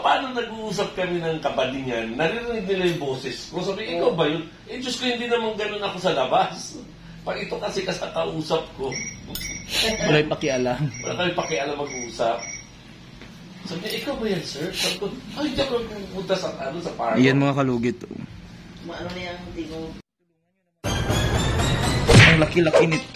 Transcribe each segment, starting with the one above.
paano nag-uusap kami ng kabadingan, naririnig nila yung boses ko. Sabi, ikaw ba yun? Eh, Diyos ko, hindi naman ganun ako sa labas. Pag ito kasi kasakausap ko. Wala yung pakialam. Wala kami pakialam mag-uusap. Sabi niya, ikaw ba yan, sir? Sabi ko, ay, hindi ako pupunta sa, sa parlo. Ayan mga kalugit. Ano na yan, hindi ko... Ang laki-laki nito.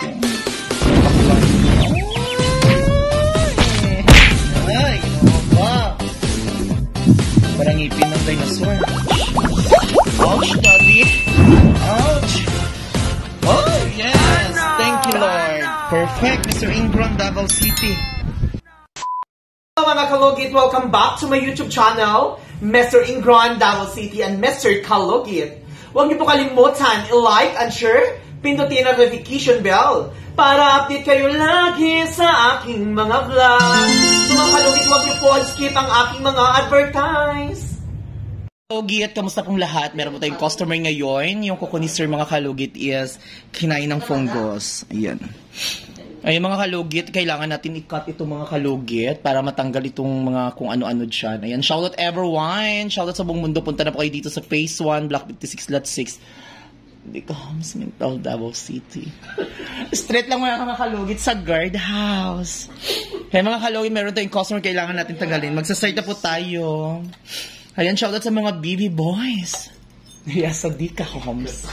Ay, wow. Parang ngipin ng dinosaur. Ouch, daddy. Ouch. Oh, yes. Thank you, Lord. Perfect, Mr. Ingron, Davao City. Hello mga kalugit, welcome back to my YouTube channel, Mr. Ingron, Davao City, and Mr. Kalugit. Huwag niyo po kalimutan i-like and share, pindutin ang notification bell para update kayo lagi sa aking mga vlog. So mga kalugit, huwag niyo po skip ang aking mga advertise. Kalugit, kamusta pong lahat? Meron po tayong customer ngayon. Yung kuko ni Sir mga kalugit is kinain ng fungus. Ayan. Ay, mga kalugit, kailangan natin i-cut itong mga kalugit para matanggal itong mga kung ano-ano dyan. Ayan, shoutout everyone! Shoutout sa buong mundo. Punta na po kayo dito sa Phase 1, Block 56, Lot 6. Hindi ka Mental Davao City. Straight lang mga kalugit sa guardhouse. Kaya mga kalugit, meron tayong customer kailangan natin tanggalin. Magsa-start na po tayo. Ayan, shoutout sa mga BB boys. Yeah, sa Dika Homes.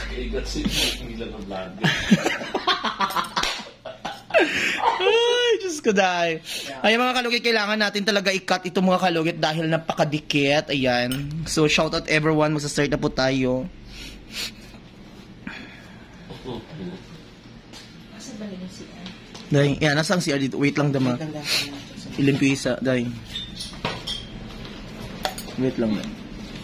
Ay, Diyos ko dahil. Ayan mga kalugit, kailangan natin talaga i-cut itong mga kalugit dahil napakadikit. Ayan. So, shoutout everyone. Magsa-start na po tayo. Asa ba nila si Ann? Dahil, yan, nasa ang CR dito. Wait lang dama. Ilim ko isa. Dahil. Wait lang dama.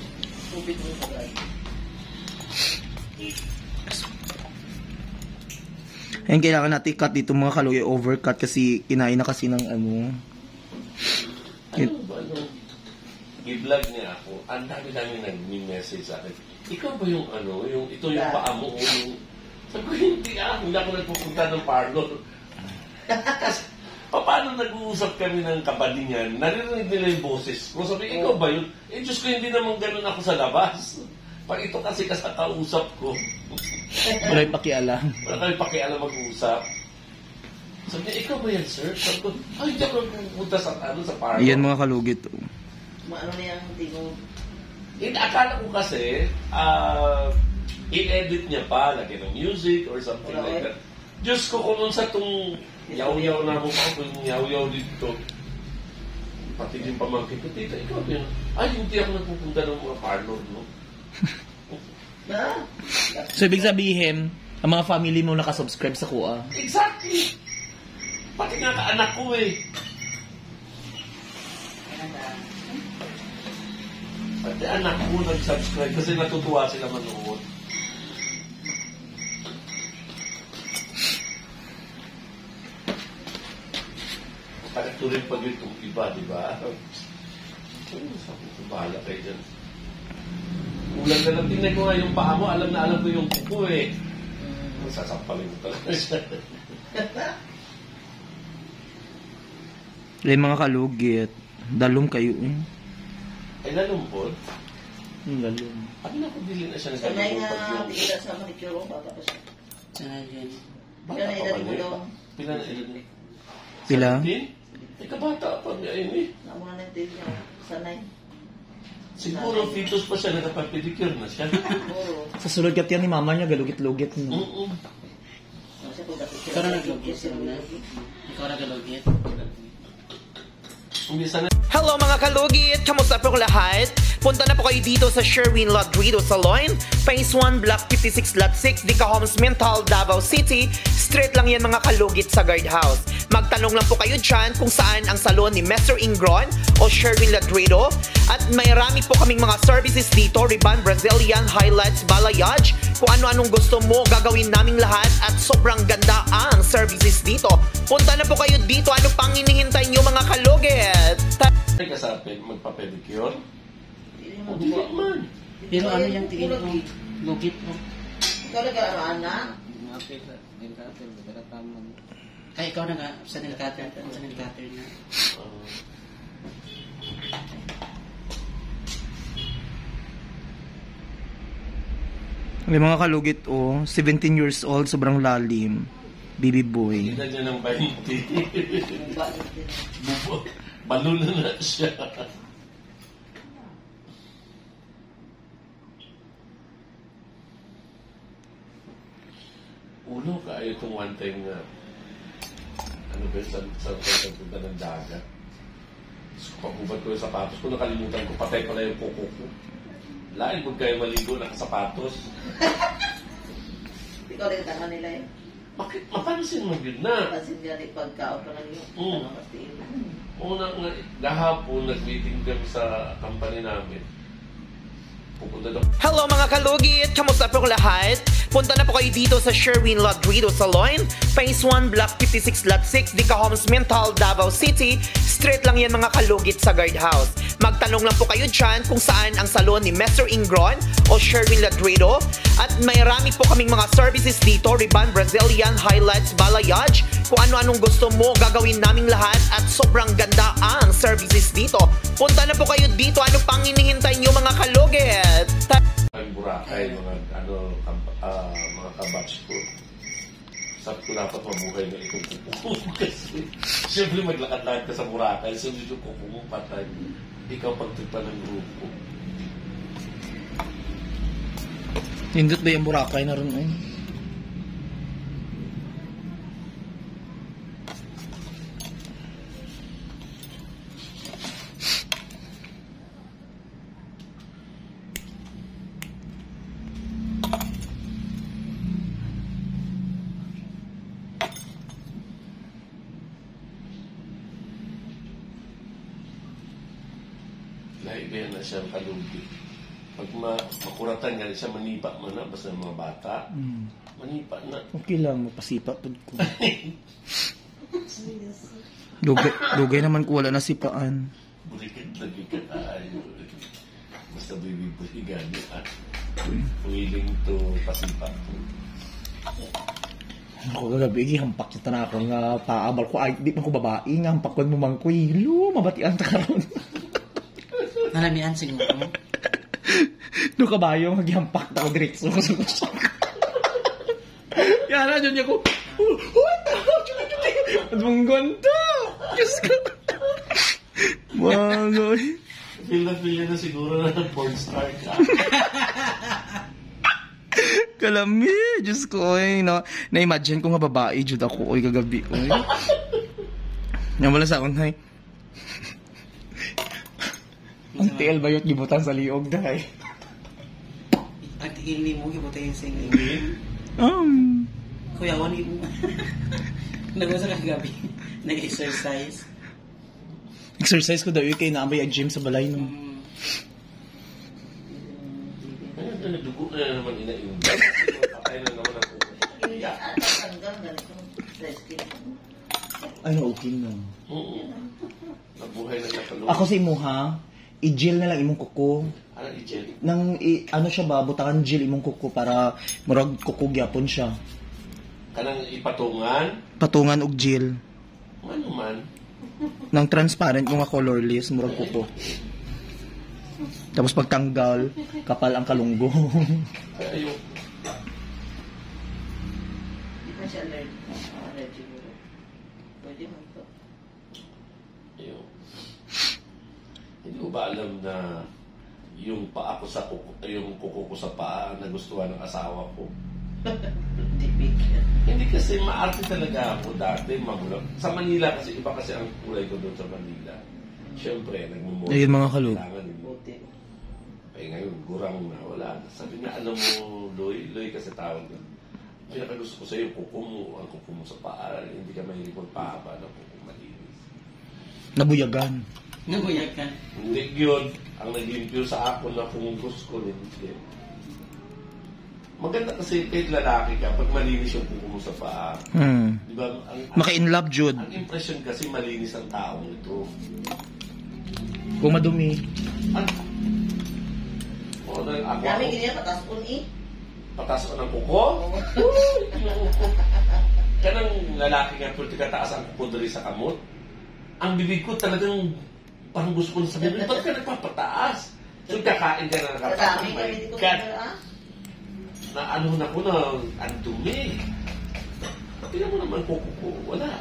Ayan, kailangan natin i-cut dito mga kalugit. Overcut kasi kinain na kasi ng ano. Ano ba, i-vlog niya ako, ang dami-dami nag-message sa akin. Ikaw ba yung ano, ito yung paa mo, yung... Sabi ko, hindi ako nagpupunta ng parlor. Kasi, paano nag-uusap kami ng kabadingan, naririnig nila yung boses ko. Sabi, ikaw ba yun? Eh, Diyos ko, hindi naman ganun ako sa labas. Pag ito kasi kasakausap ko. Wala yung pakialam. Wala kami pakialam mag-uusap. Sabi niya, ikaw ba yan, sir? Sabi ko, ay, hindi ako pupunta sa, sa parlor. Ayan mga kalugit. Ano na yan, hindi ko... Akala ko kasi, i-edit niya pa, lagyan ng music or something like that. Diyos ko, kung nun sa itong yaw-yaw na mo pa, kung yaw-yaw dito, pati din pamangkin ko, tita, ikaw ba yun? Ay, hindi ako nagpupunta ng mga parlor, no? So, ibig sabihin, ang mga family mo nakasubscribe sa kuha. Exactly! Pati nga ka-anak ko eh. Pati anak ko nag-subscribe kasi natutuwa sila manood. Pagkatuloy pag itong iba, di ba? Bahala kayo dyan. Ulang na lang, tingnan ko nga yung paa mo, alam na alam ko yung kuko eh. Sasampalin mo talaga siya. Mga kalugit, dalom kayo eh. Ay, nalumpod? Dalom. Ano na kung dili na siya Sanay nagkalumpod nga, yung... hindi kita sa manicure ko, bata pa siya. Sanay yan. Bata pa ba niya? Pila na ilan niya? Pila? 17? Ika bata pa niya yun eh. Nauna na din niya, sanay. Siguro fetus pa siya, nakapapedicure na siya. Siguro. Sa sulod kat yan ni mama niya, galugit-lugit. No? Ikaw na nag-logit siya na. Ikaw na nag-logit. Hello mga kalugit! Kamusta po lahat? Punta na po kayo dito sa Sherwin Ladrido Salon, Phase 1, Block 56, Lot 6, Dika Homes, Mental, Davao City. Straight lang yan mga kalugit sa guardhouse. Magtanong lang po kayo dyan kung saan ang salon ni Mr. Ingron o Sherwin Ladrido. At may rami po kaming mga services dito, Ribbon, Brazilian, Highlights, Balayage. Kung ano-anong gusto mo, gagawin naming lahat at sobrang ganda ang services dito. Punta na po kayo dito. Ano pang hinihintay nyo mga kalugit? Ay kasapin, magpa-pedicure? Hindi naman. Pero ano yung tingin ko? Lugit mo. Ikaw nag-aana? Ay, ikaw na sa nag-cutter na. May mga kalugit, 17 years old, sobrang lalim. Baby boy. Kita niya ng 20. Balo na siya. Ulo ka, itong one time nga. Ano ba, saan kayo nagpunta ng dagat? So, pagbubat ko yung sapatos ko, nakalimutan ko, patay pala yung kuko ko. Lain mo kayo maligo, nakasapatos. Ikaw rin tanga nila eh. Bakit? Mapansin mo yun na. Kasi nga rin pagkaon ka lang yung Mm. kastiin. Una nga, gahapon, nag-meeting kami sa company namin. Pupunta daw. Hello mga kalugit! Kamusta po lahat? Punta na po kayo dito sa Sherwin Lodrido Salon, Phase 1, Block 56, Lot 6, Dica Homes, Mental, Davao City. Straight lang yan mga kalugit sa guardhouse. Magtanong lang po kayo dyan kung saan ang salon ni Mr. Ingron o Sherwin Lodrido. At may rami po kaming mga services dito, ribbon, Brazilian, highlights, balayage. Kung ano-anong gusto mo, gagawin naming lahat at sobrang ganda ang services dito. Punta na po kayo dito. Ano pang hinihintay nyo mga kalugit? Ang Boracay, mga mga kabatch ko. Sabi ko dapat mabuhay na itong kuko kasi siyempre maglakad-lakad ka sa Boracay, so dito kuko mo patay. Ikaw pagtigpa ng grupo. Hindot ba yung Boracay na rin, eh? Naibiyan na siyang kalugi. Pag makuratan nga siya, manipa man na, basta mga bata. Manipa na. Okay lang, mapasipa po ko. Dugay naman ko wala na sipaan. Bulikat lagi ka tayo. Basta baby gani at willing to pasipa. Ako gagabi, hampak siya na ako nga paabal ko. Ay, di pa ko babae nga, hampak ko mo mangkoy. Lo, mabatian ta karon. Nalamian siguro mo? No kabayo, maghampak na ako diretso. Yana, dyan niya ko, what the hell? At mong ganda! Diyos ko! Mga Feel na siguro na porn star ka. kalami, Diyos ko, oy, no? Na-imagine ko nga babae, Diyod ako, oy, kagabi, oy. Wala sa akong, hay. Ang tiil bayot gibutan sa liog, dahay. Ang tiil mo, ibutay yung singing. Kuya, wani mo. Nag-usa ka gabi. Nag-exercise. Exercise ko daw, kay naambay ang gym sa balay, no? Ano na dugo na naman ina-imbag? Patay na naman ako. Ano, okay na. Oo. Nabuhay na nakalugi. Ako sa imo, ha? I-gel na lang imong kuko. Ano i-gel? Ano siya ba, butangan gel imong kuko para murag kuko gyapon siya. Kanang ipatungan? Patungan og gel. Ano man? Nang transparent mo nga colorless, murag kuko. Tapos pagtanggal, kapal ang kalunggo. Ayaw. Di pa siya allergy mo. Pwede mo ito. Ayaw. Hindi ko ba alam na yung paa ko sa kuko, yung kuko ko sa paa nagustuhan ng asawa ko? Tipik. Hindi kasi maarte talaga ako dati, magulang. Sa Manila kasi, iba kasi ang kulay ko doon sa Manila. Siyempre, nagmumulot. Ayun, mga kalug. Buti. Eh ngayon, gurang na, wala na. Sabi niya, alam mo, Loy kasi tawag doon. Pinakagusto ko sa'yo, kuko mo, ang kuko mo sa paa. Hindi ka mahilig magpahaba ng kuko malinis. Nabuyagan. Nabuyag ka. Hindi yun. Ang naglimpyo sa ako na fungus ko, hindi. Maganda kasi kahit lalaki ka, pag malinis yung kuko mo sa paa. Di ba? Maka-inlove, Jude. Ang impression kasi malinis ang taong ito. Kung madumi. O, dahil ako, Dami ganyan, patas po ni. patas ko ng kuko. Kanang lalaki nga, pwede ka taas ang kuko dali sa kamot. Ang bibig ko talagang parang gusto ko na sabihin, ba't ka nagpapataas? So, kakain ka na nakataas. Dami kami dito. God. ano na ko na ang dumi. Tingnan mo naman kuko ko. Wala.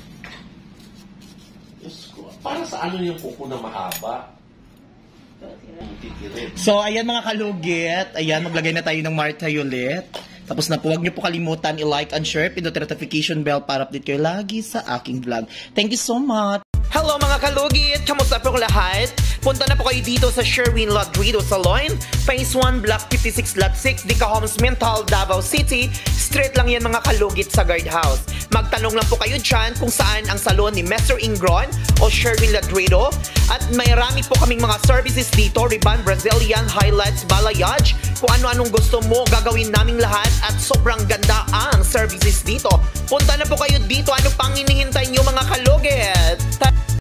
Diyos ko. Para sa ano yung kuko na mahaba? Titirin. So, ayan mga kalugit. Ayan, maglagay na tayo ng Martha ulit. Tapos na po, huwag niyo po kalimutan i-like and share, pindot notification bell para update kayo lagi sa aking vlog. Thank you so much! Hello mga kalugit! Kamusta po lahat? Punta na po kayo dito sa Sherwin Rodrigo Salon, Phase 1, Block 56, Lot 6, Dica Homes, Mental, Davao City. Straight lang yan mga kalugit sa guardhouse. Magtanong lang po kayo dyan kung saan ang salon ni Mr. Ingron o Sherwin Rodrigo. At may rami po kaming mga services dito, Ribbon, Brazilian, Highlights, Balayage. Kung ano-anong gusto mo, gagawin naming lahat at sobrang ganda ang services dito. Punta na po kayo dito. Ano pang hinihintay nyo mga kalugit?